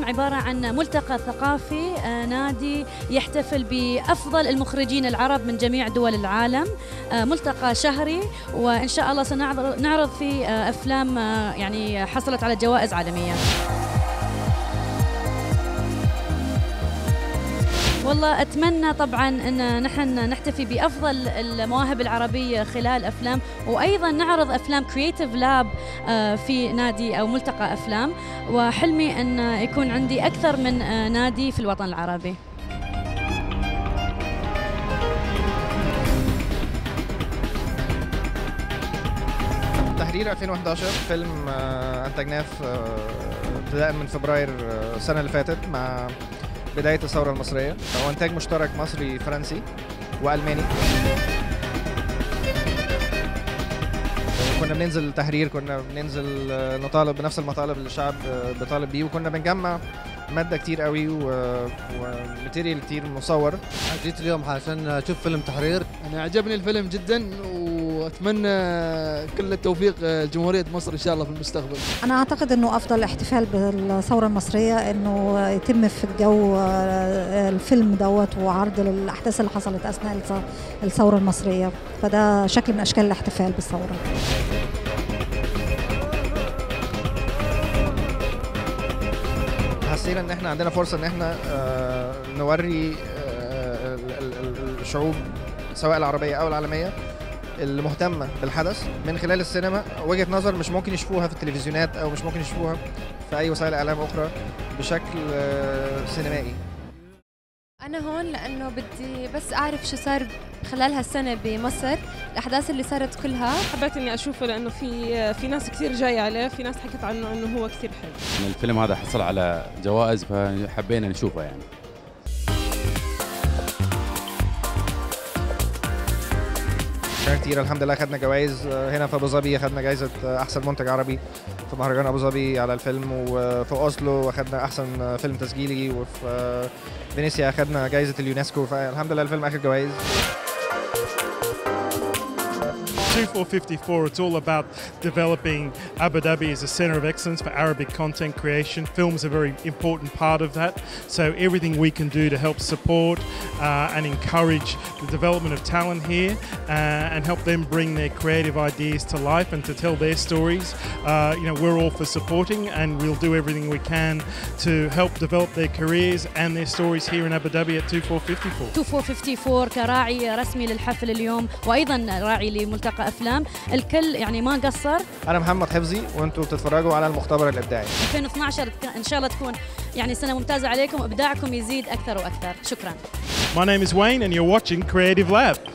اليوم عبارة عن ملتقى ثقافي نادي يحتفل بأفضل المخرجين العرب من جميع دول العالم. ملتقى شهري، وإن شاء الله سنعرض فيه أفلام يعني حصلت على جوائز عالمية. والله أتمنى طبعاً أن نحن نحتفي بأفضل المواهب العربية خلال أفلام، وأيضاً نعرض أفلام كرياتيف لاب في نادي أو ملتقى أفلام، وحلمي أن يكون عندي أكثر من نادي في الوطن العربي. تحرير 2011 فيلم أنتجناه ابتداء من فبراير السنة اللي فاتت مع بداية الثورة المصرية. هو إنتاج مشترك مصري فرنسي وألماني. كنا بننزل تحرير، كنا بننزل نطالب بنفس المطالب اللي الشعب بيطالب بيه، وكنا بنجمع مادة كتير قوي وماتيريال كتير مصور. جيت اليوم عشان أشوف فيلم تحرير. أنا عجبني الفيلم جدا، وأتمنى كل التوفيق لجمهورية مصر إن شاء الله في المستقبل. أنا أعتقد أنه أفضل احتفال بالثورة المصرية أنه يتم في الجو الفيلم دوت وعرض الأحداث اللي حصلت أثناء الثورة المصرية، فده شكل من أشكال الاحتفال بالثورة. حسينا ان احنا عندنا فرصه ان احنا نوري الشعوب سواء العربيه او العالميه المهتمه بالحدث من خلال السينما وجهه نظر مش ممكن يشوفوها في التلفزيونات او مش ممكن يشوفوها في اي وسائل اعلام اخرى بشكل سينمائي. أنا هون لأنه بدي بس أعرف شو صار خلال هالسنة بمصر، الأحداث اللي صارت كلها. حبيت إني أشوفه لأنه في ناس كثير جاية عليه، في ناس حكت عنه إنه هو كثير حلو. الفيلم هذا حصل على جوائز فحبينا نشوفه يعني. كان كتير الحمد لله. خدنا جوائز هنا في ابو ظبي، خدنا جائزه احسن منتج عربي في مهرجان ابو ظبي على الفيلم، وفي اوسلو اخدنا احسن فيلم تسجيلي، وفي فينيسيا اخدنا جائزه اليونسكو. فالحمد لله الفيلم اخد جوائز. 2454, it's all about developing Abu Dhabi as a centre of excellence for Arabic content creation. Films are a very important part of that. So everything we can do to help support and encourage the development of talent here and help them bring their creative ideas to life and to tell their stories. We're all for supporting, and we'll do everything we can to help develop their careers and their stories here in Abu Dhabi at 2454. 2454 كراعي رسمي للحفل اليوم، وأيضا راعي لملتقى أفلام. الكل يعني ما قصر. أنا محمد حفظي، وأنتم بتتفرجوا على المختبر الإبداعي. 2012 إن شاء الله تكون يعني سنة ممتازة عليكم، إبداعكم يزيد أكثر وأكثر. شكرا. My name is Wayne and you're watching Creative Lab.